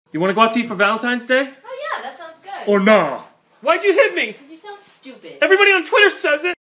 You want to go out to eat for Valentine's Day? Oh yeah, that sounds good. Or nah? Why'd you hit me? Because you sound stupid. Everybody on Twitter says it.